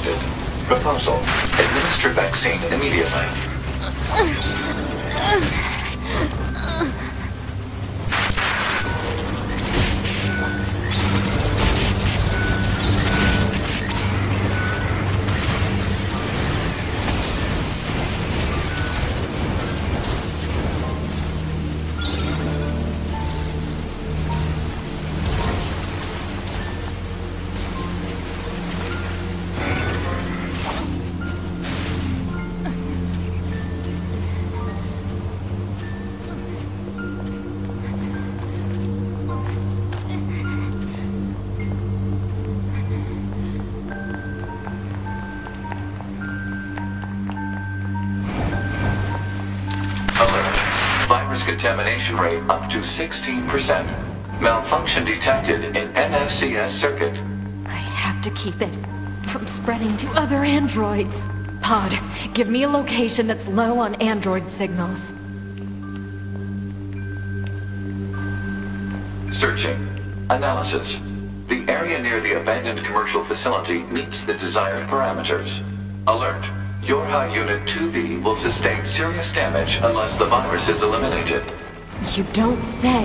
detected. Proposal: administer vaccine immediately. Virus contamination rate up to 16%. Malfunction detected in NFCS circuit. I have to keep it from spreading to other androids. Pod, give me a location that's low on android signals. Searching. Analysis. The area near the abandoned commercial facility meets the desired parameters. Alert. Your high Unit 2B will sustain serious damage unless the virus is eliminated. You don't say.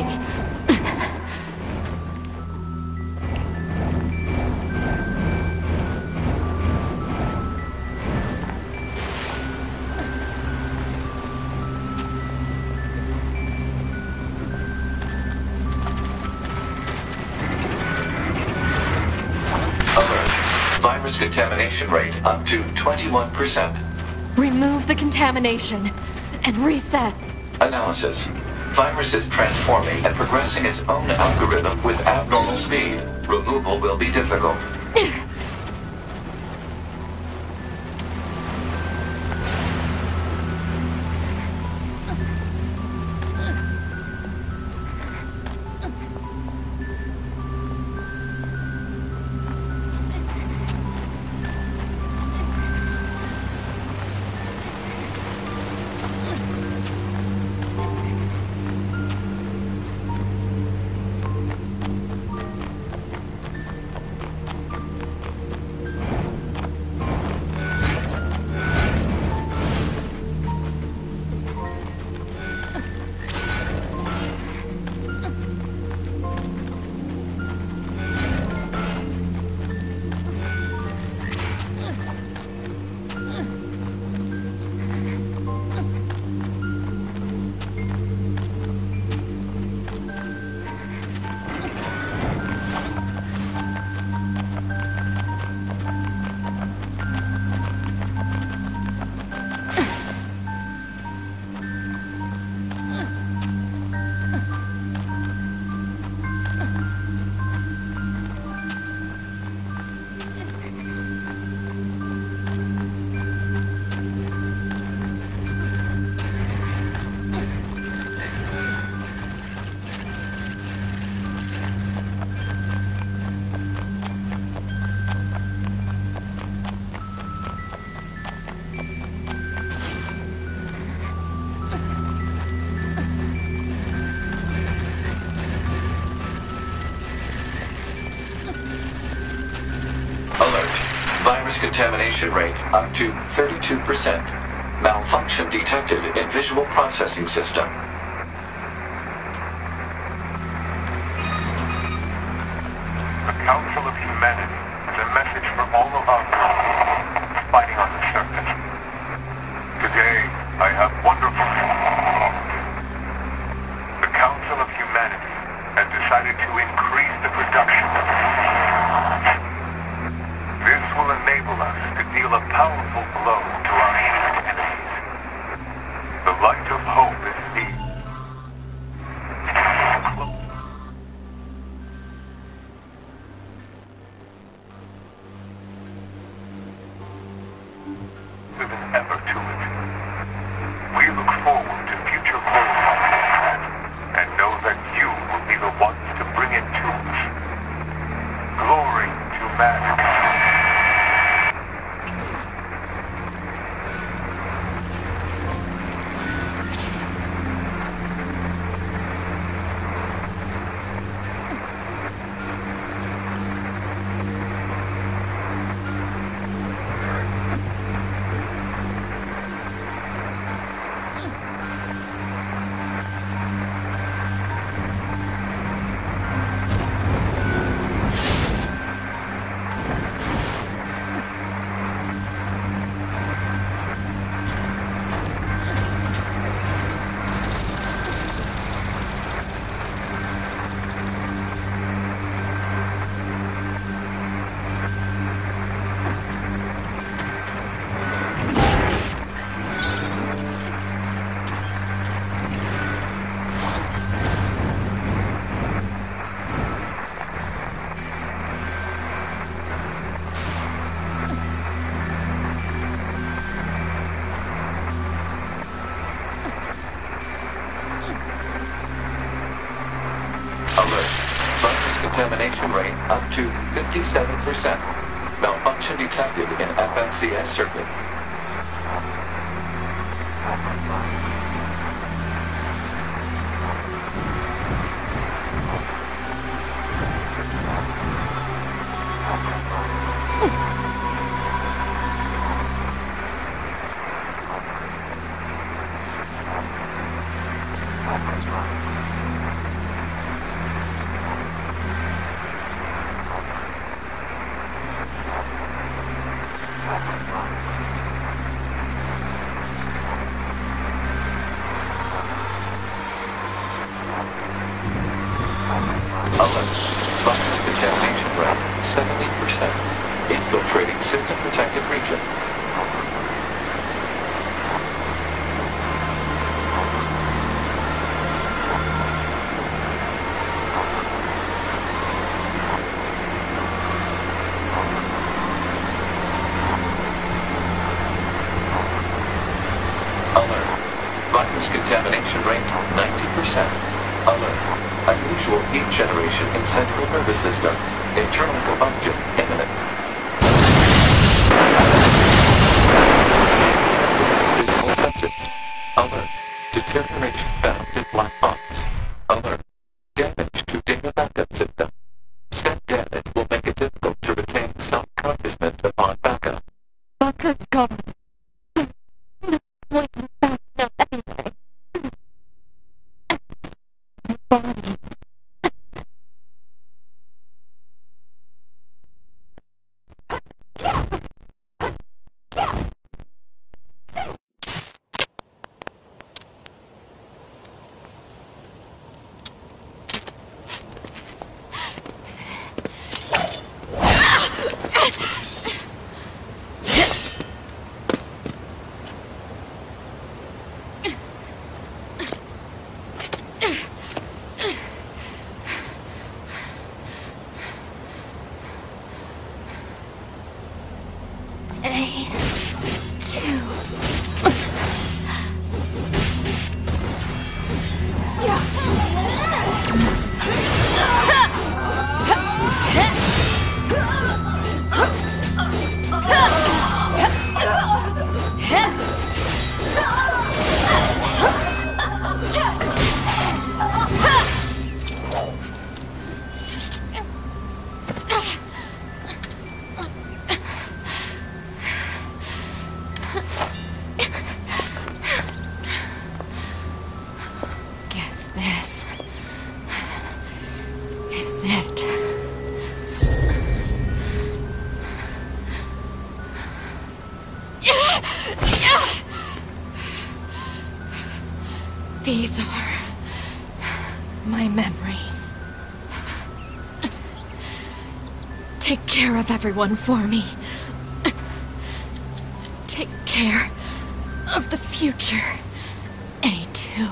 Virus contamination rate up to 21%. Remove the contamination and reset. Analysis. Virus is transforming and progressing its own algorithm with abnormal speed. Removal will be difficult. Virus contamination rate up to 32%. Malfunction detected in visual processing system. The Council of Humanity is a message for all of us fighting on the surface. Today, I have wonderful news. The Council of Humanity has decided to increase the production of humans. This will enable us to deal a powerful blow to our ancient enemies. The light of hope is near. contamination rate up to 57%. Malfunction detected in FMCS circuit. Alert. Virus contamination rate 70%. Infiltrating system protected region. Alert. Virus contamination rate 90%. Alert. Unusual heat generation in central nervous system. Internal combustion imminent. Visual sensors. Alert. Deterioration found in black box. Alert. Damage to data backup system. Step damage will make it difficult to retain self-consciousness upon backup. Backup gone. No point in back now anyway. Body. Guess this is it. These are my memories. Take care of everyone for me. Take care of the future, A2.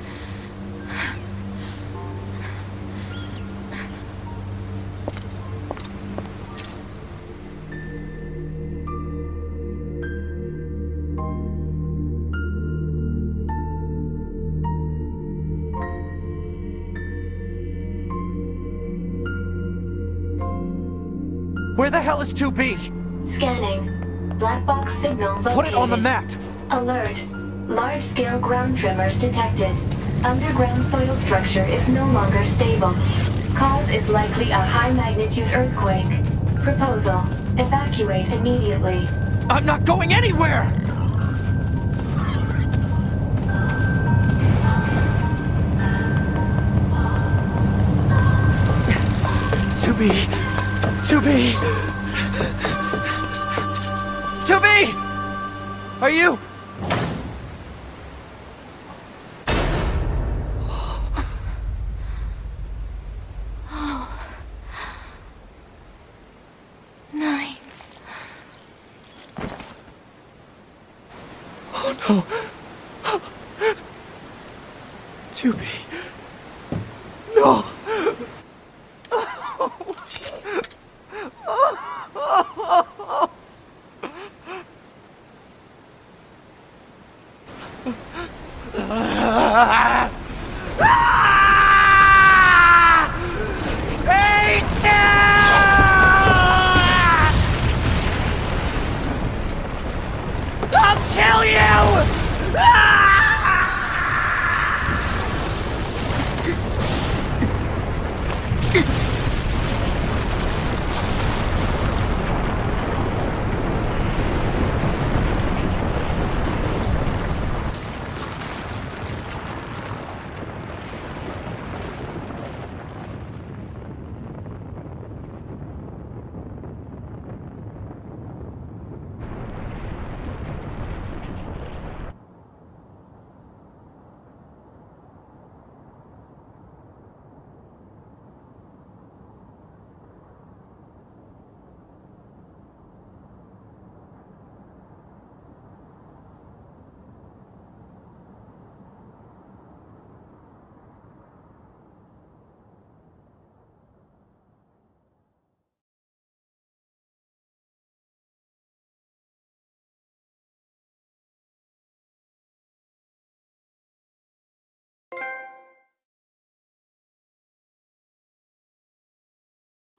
Where the hell is 2B? Scanning. Black box signal located. Put it on the map! Alert. Large-scale ground tremors detected. Underground soil structure is no longer stable. Cause is likely a high-magnitude earthquake. Proposal. Evacuate immediately. I'm not going anywhere! To be! Are you? Nines. Oh no! To be. No!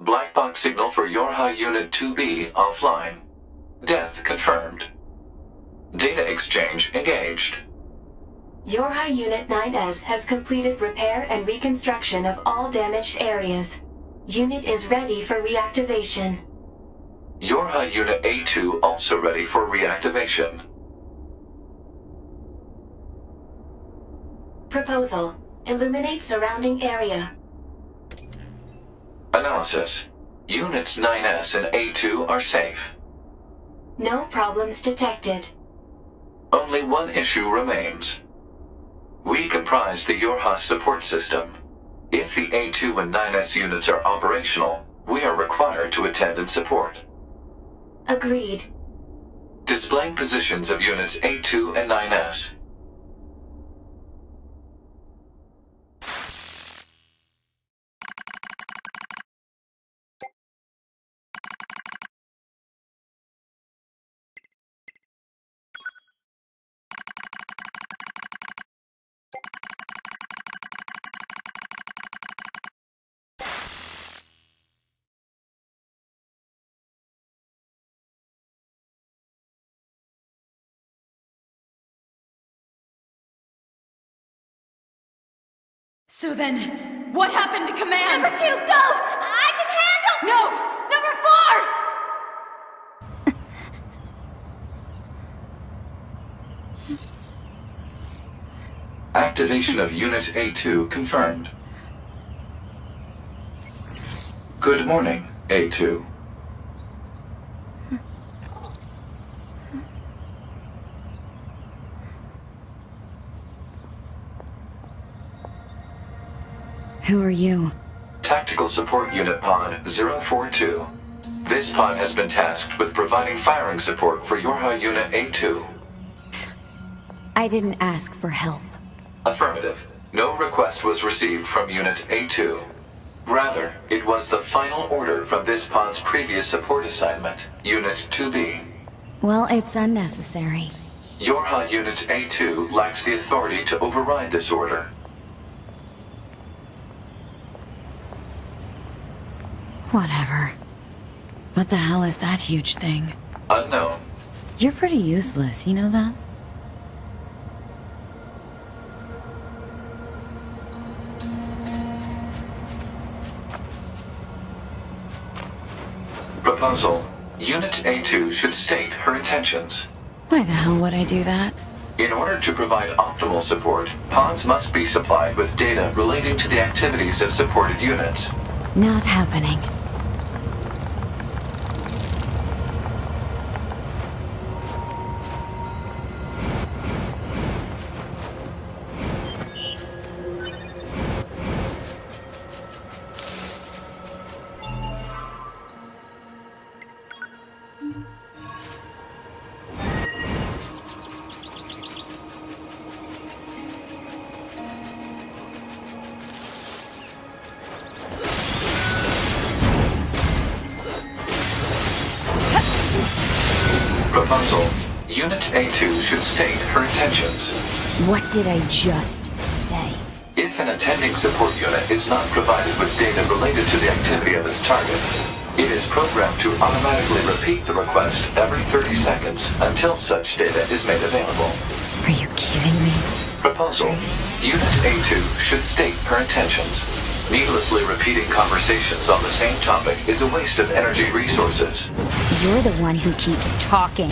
Black box signal for Yorha Unit 2B offline. Death confirmed. Data exchange engaged. Yorha Unit 9S has completed repair and reconstruction of all damaged areas. Unit is ready for reactivation. Yorha Unit A2 also ready for reactivation. Proposal. Illuminate surrounding area. Analysis. Units 9S and A2 are safe. No problems detected. Only one issue remains. We comprise the Yorha support system. If the A2 and 9S units are operational, we are required to attend and support. Agreed. Displaying positions of units A2 and 9S. So then, what happened to command? Number 2, go! I can handle... No! Number 4! Activation of Unit A2 confirmed. Good morning, A2. Who are you? Tactical Support Unit Pod 042. This pod has been tasked with providing firing support for Yorha Unit A2. I didn't ask for help. Affirmative. No request was received from Unit A2. Rather, it was the final order from this pod's previous support assignment, Unit 2B. Well, it's unnecessary. Yorha Unit A2 lacks the authority to override this order. Whatever. What the hell is that huge thing? Unknown. You're pretty useless, you know that? Proposal. Unit A2 should state her intentions. Why the hell would I do that? In order to provide optimal support, pods must be supplied with data relating to the activities of supported units. Not happening. Proposal. Unit A2 should state her intentions. What did I just say? If an attending support unit is not provided with data related to the activity of its target, it is programmed to automatically repeat the request every 30 seconds until such data is made available. Are you kidding me? Proposal. Unit A2 should state her intentions. Needlessly repeating conversations on the same topic is a waste of energy resources. You're the one who keeps talking.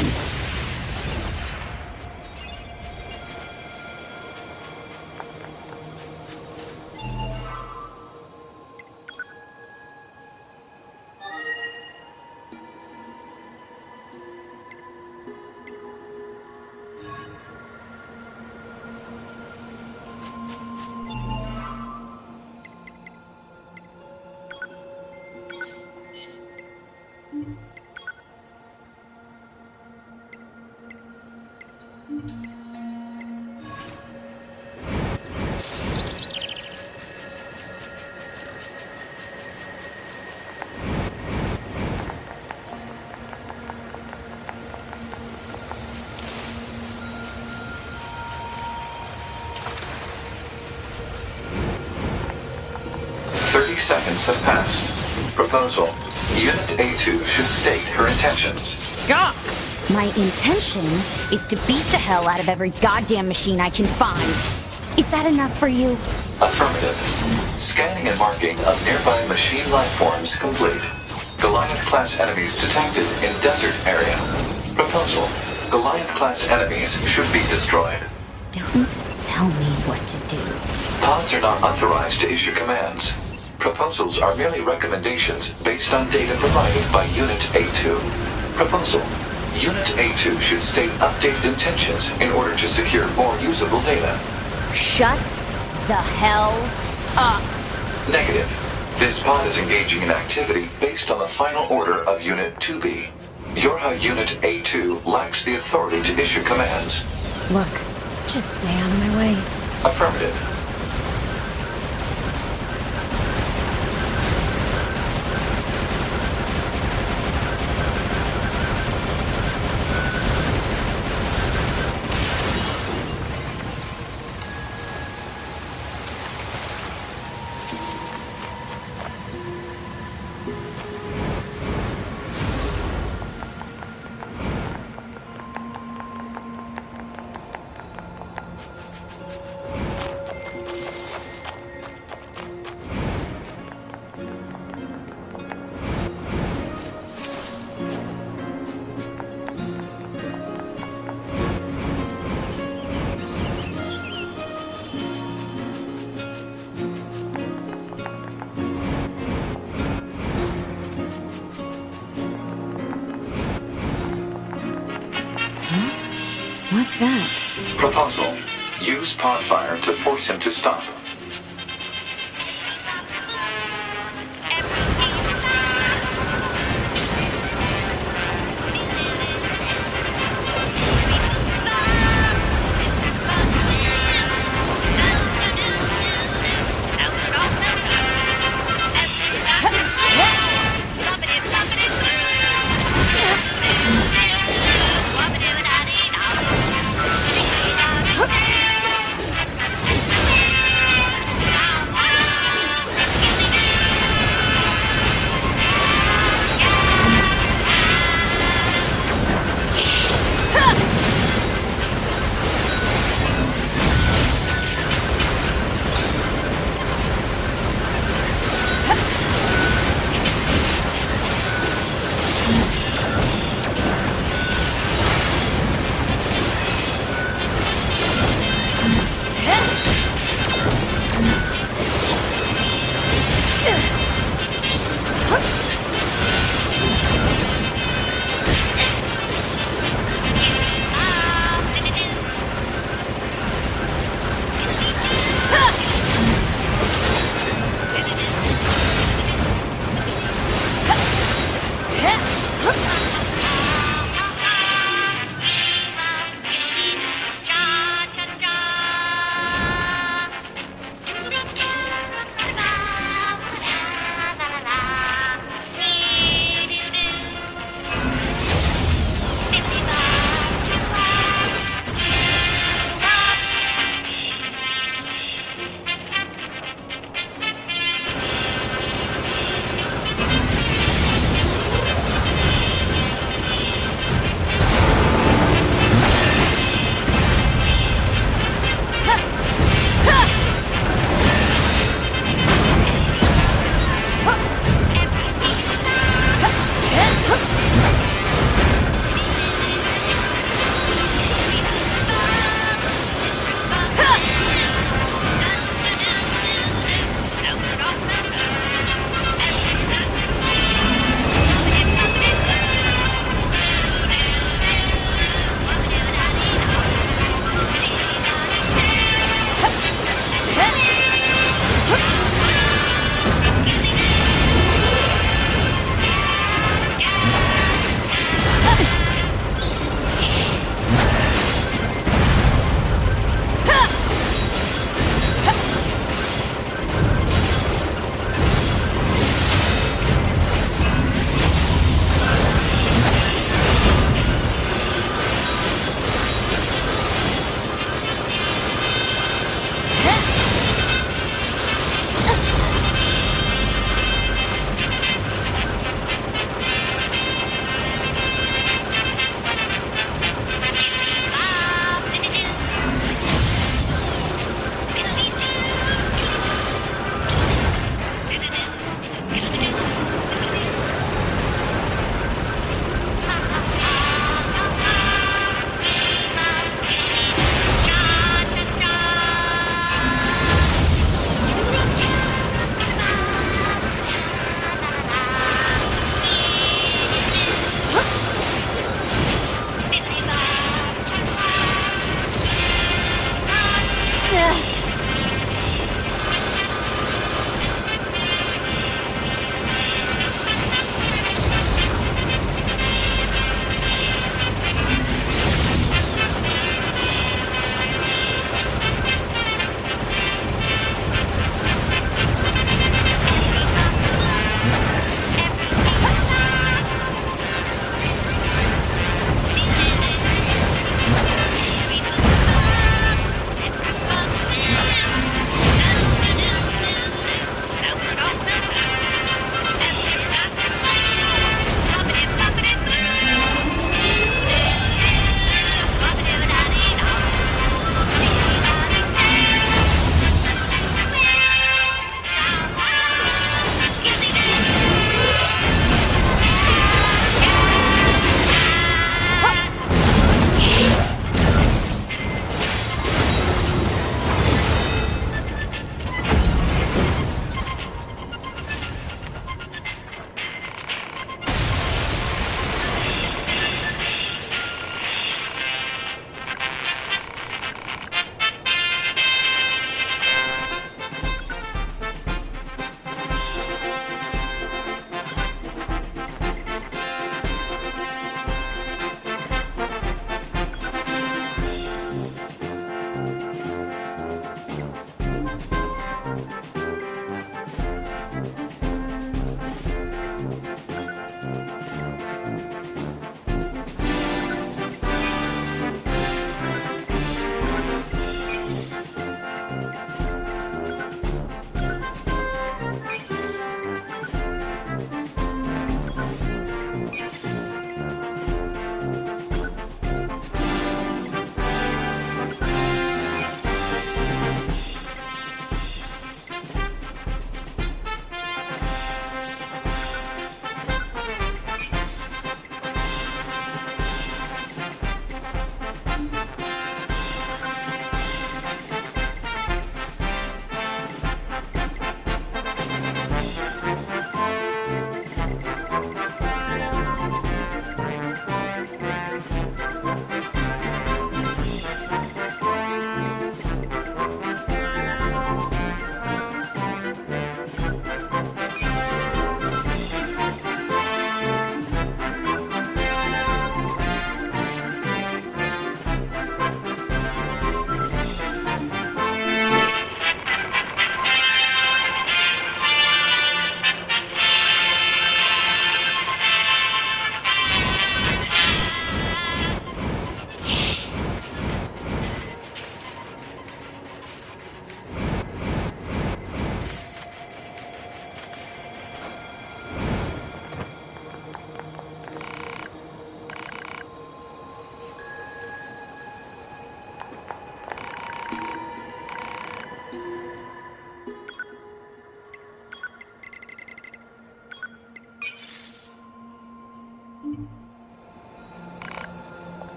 30 seconds have passed. Proposal. Unit A2 should state her intentions. Stop! My intention is to beat the hell out of every goddamn machine I can find. Is that enough for you? Affirmative. Scanning and marking of nearby machine life forms complete. Goliath-class enemies detected in desert area. Proposal. Goliath-class enemies should be destroyed. Don't tell me what to do. Pods are not authorized to issue commands. Proposals are merely recommendations based on data provided by Unit A2. Proposal. Unit A2 should state updated intentions in order to secure more usable data. Shut the hell up. Negative. This pod is engaging in activity based on the final order of Unit 2B. Yorha Unit A2 lacks the authority to issue commands. Look, just stay out of my way. Affirmative. What's that? Proposal. Use pod fire to force him to stop.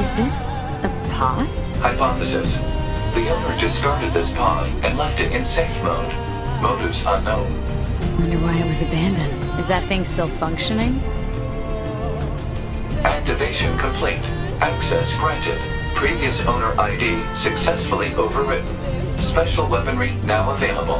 Is this a pod? Hypothesis. The owner discarded this pod and left it in safe mode. Motives unknown. Wonder why it was abandoned. Is that thing still functioning? Activation complete. Access granted. Previous owner ID successfully overridden. Special weaponry now available.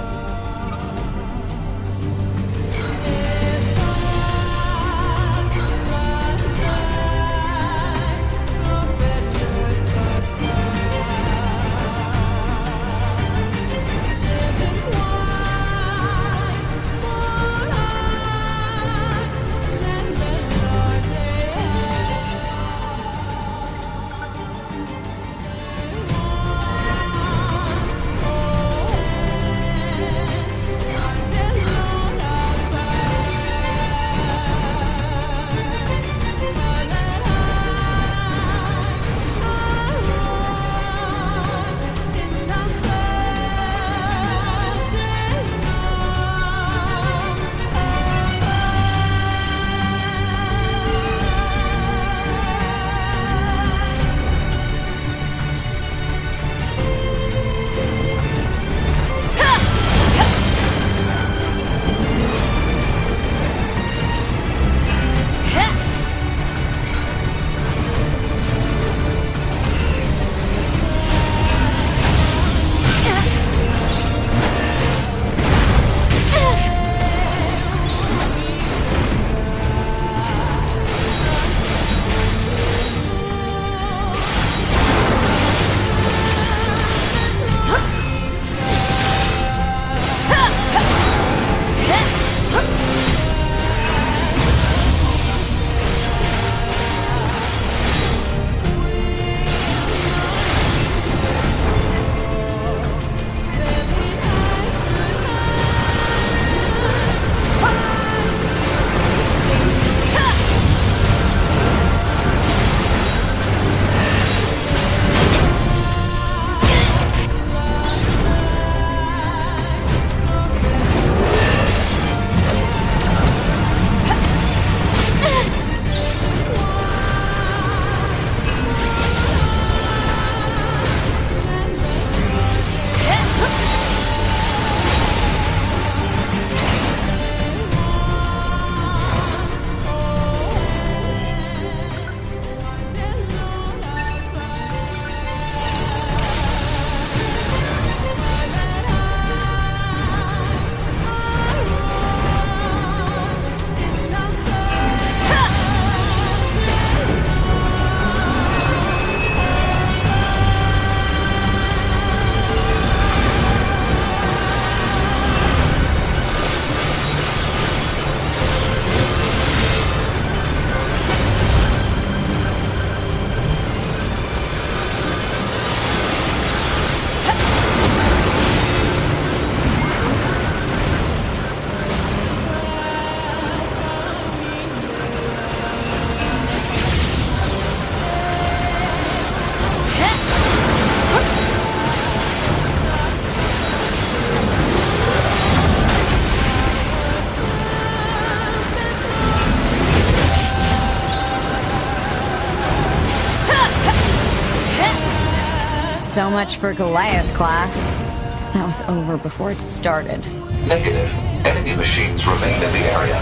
So much for Goliath class. That was over before it started. Negative. Enemy machines remain in the area.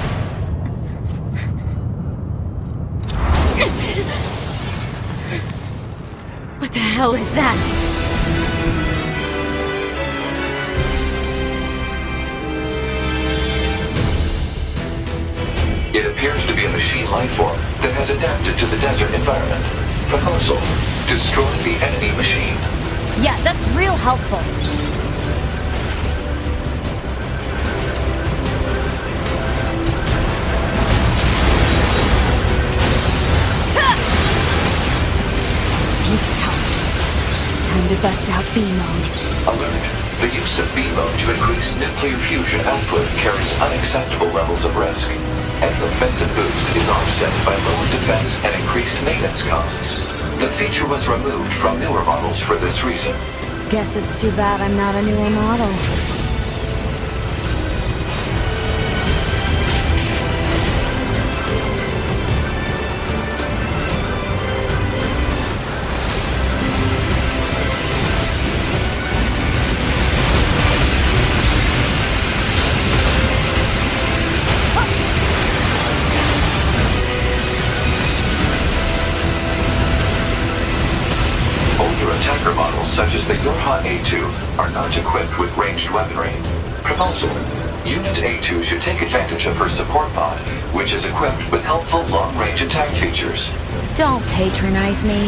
What the hell is that? It appears to be a machine life form that has adapted to the desert environment. Proposal: destroy the enemy machine. Yeah, that's real helpful. He's tough. Time to bust out B mode. Alert. The use of B mode to increase nuclear fusion output carries unacceptable levels of risk. Any offensive boost is offset by lower defense and increased maintenance costs. The feature was removed from newer models for this reason. Guess it's too bad I'm not a newer model. such as the Yorha A2, are not equipped with ranged weaponry. Proposal. Unit A2 should take advantage of her support pod, which is equipped with helpful long-range attack features. Don't patronize me.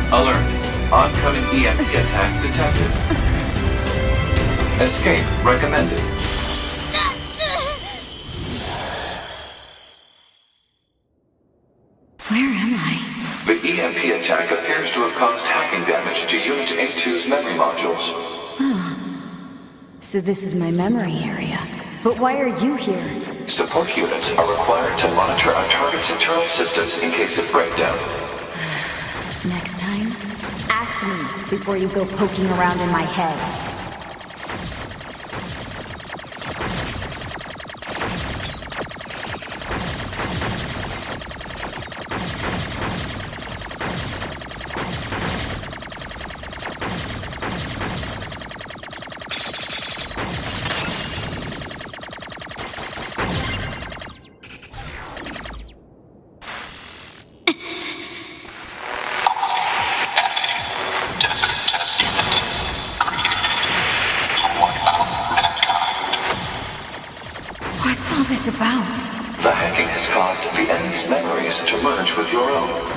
Alert. Oncoming EMP attack detected. Escape recommended. Where am I? The EMP attack appears to have caused hacking damage to Unit A2's memory modules. So this is my memory area. But why are you here? Support units are required to monitor our target's internal systems in case of breakdown. Next time, ask me before you go poking around in my head. What's all this about? The hacking has caused the enemy's memories to merge with your own.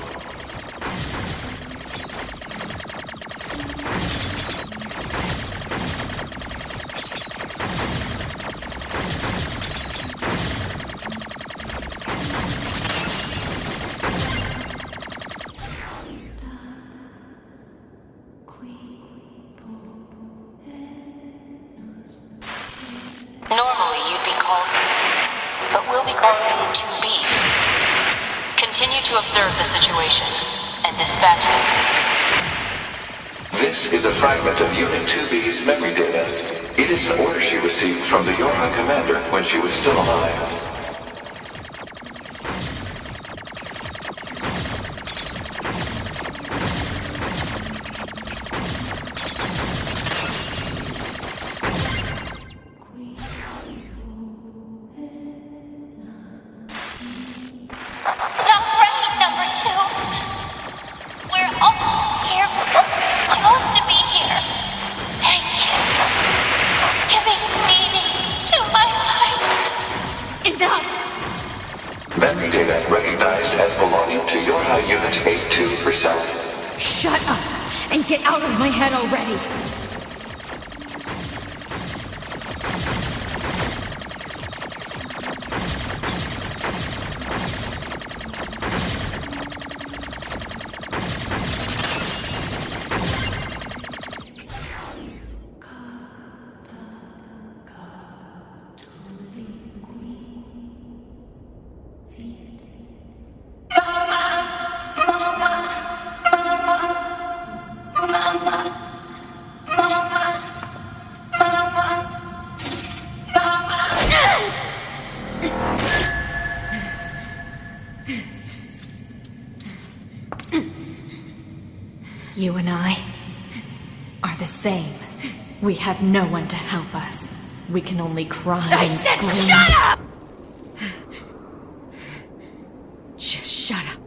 Normally you'd be called, but we'll be calling you 2B. Continue to observe the situation and dispatch it. This is a fragment of Unit 2B's memory data. It is an order she received from the Yorha commander when she was still alive. Not right, number 2. We're all here. Supposed to be here. Thank you. Giving meaning to my life. Enough. Memory data recognized as belonging to Yorha Unit A2 herself. Shut up and get out of my head already! You and I are the same. We have no one to help us. We can only cry and scream. Shut up! Just shut up.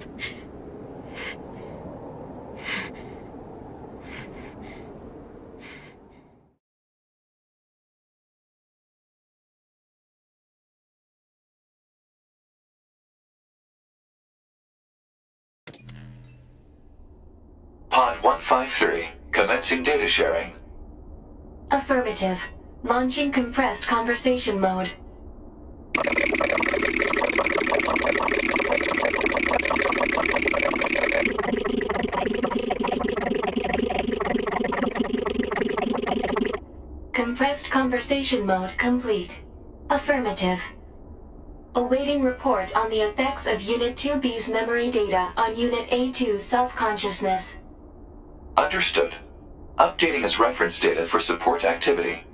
Pod 153, commencing data sharing. Affirmative. Launching compressed conversation mode. Compressed conversation mode complete. Affirmative. Awaiting report on the effects of Unit 2B's memory data on Unit A2's self-consciousness. Understood. Updating as reference data for support activity.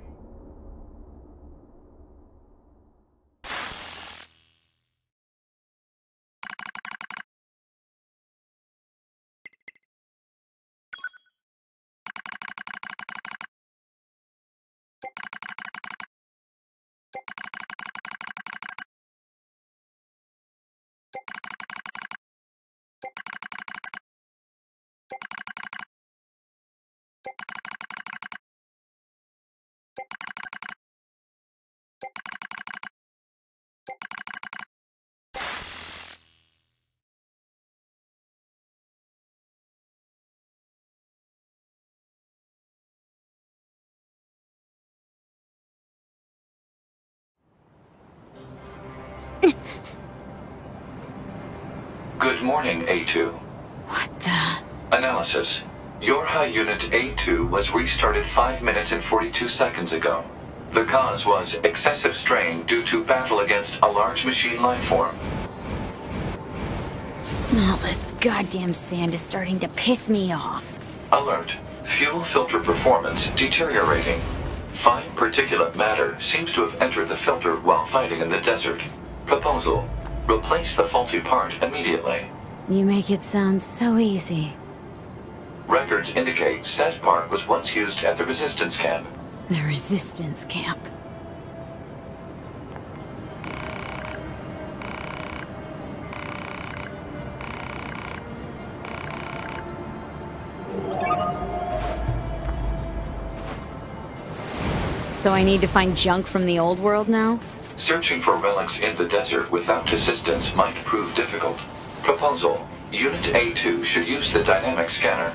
Good morning, A2. What the? Analysis. Your high unit A2 was restarted 5 minutes and 42 seconds ago. The cause was excessive strain due to battle against a large machine lifeform. All this goddamn sand is starting to piss me off. Alert. Fuel filter performance deteriorating. Fine particulate matter seems to have entered the filter while fighting in the desert. Proposal. Replace the faulty part immediately. You make it sound so easy. Records indicate said part was once used at the resistance camp. The resistance camp. So I need to find junk from the old world now? Searching for relics in the desert without assistance might prove difficult. Proposal. Unit A2 should use the dynamic scanner.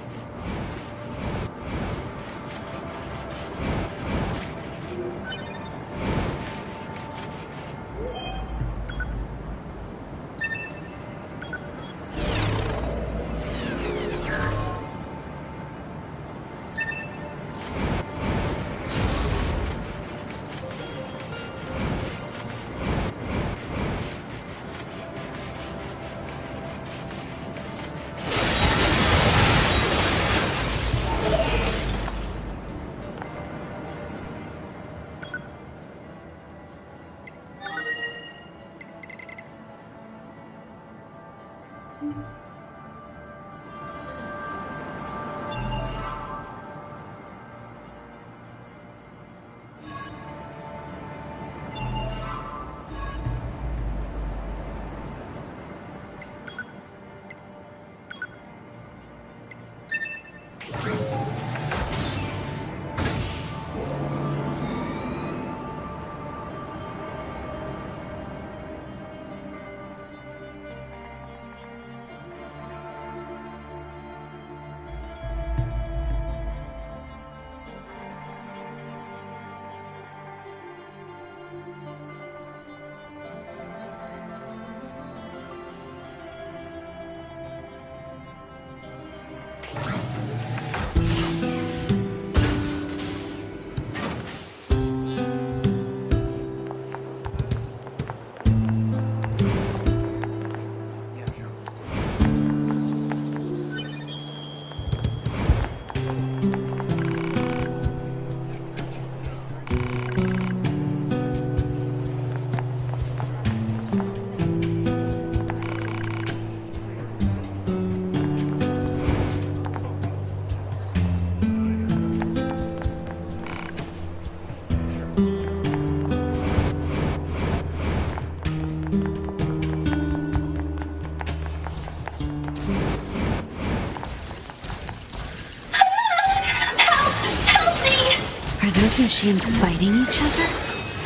Are those machines fighting each other?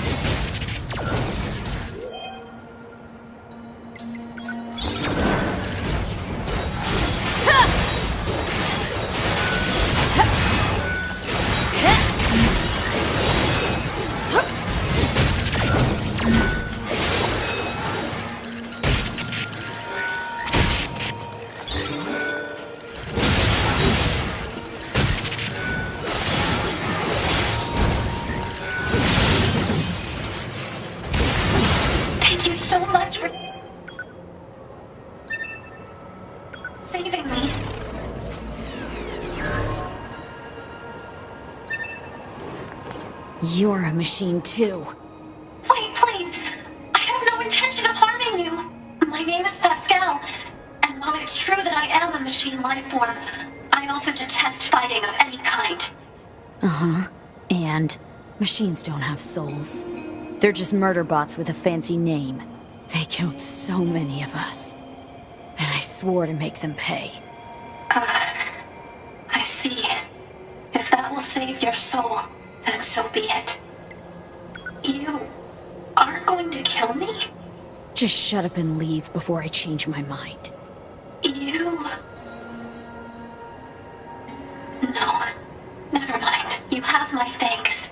You're a machine too. Wait, please! I have no intention of harming you! My name is Pascal, and while it's true that I am a machine life form, I also detest fighting of any kind. Uh-huh. And machines don't have souls. They're just murder bots with a fancy name. They killed so many of us. And I swore to make them pay. I see. If that will save your soul, then so be it. You aren't going to kill me? Just shut up and leave before I change my mind. You... No. Never mind. You have my thanks.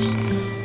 Source.